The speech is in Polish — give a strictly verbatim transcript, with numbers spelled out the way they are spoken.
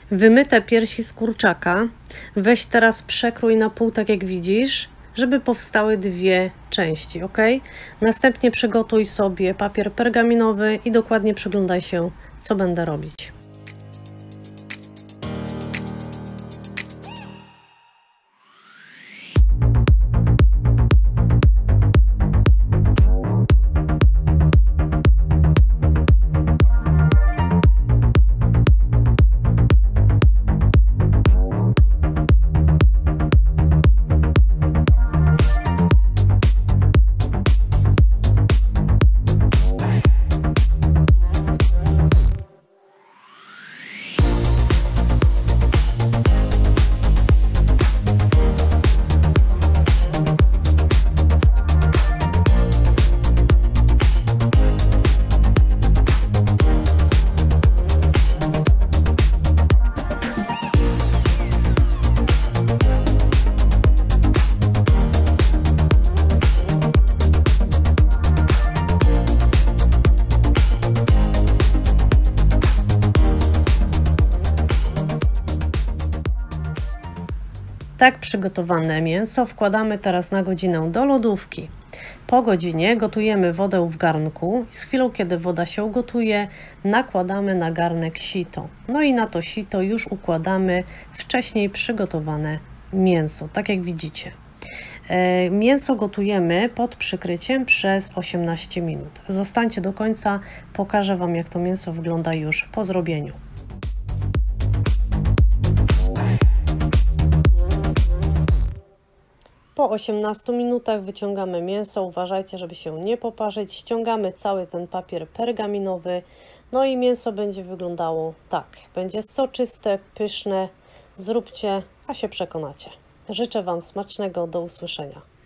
Wymyte piersi z kurczaka weź teraz przekrój na pół, tak jak widzisz, żeby powstały dwie części, ok? Następnie przygotuj sobie papier pergaminowy i dokładnie przyglądaj się, co będę robić. Tak przygotowane mięso wkładamy teraz na godzinę do lodówki. Po godzinie gotujemy wodę w garnku i z chwilą, kiedy woda się ugotuje, nakładamy na garnek sito. No i na to sito już układamy wcześniej przygotowane mięso, tak jak widzicie. Mięso gotujemy pod przykryciem przez osiemnaście minut. Zostańcie do końca, pokażę Wam, jak to mięso wygląda już po zrobieniu. Po osiemnastu minutach wyciągamy mięso, uważajcie, żeby się nie poparzyć, ściągamy cały ten papier pergaminowy, no i mięso będzie wyglądało tak, będzie soczyste, pyszne, zróbcie, a się przekonacie. Życzę Wam smacznego, do usłyszenia.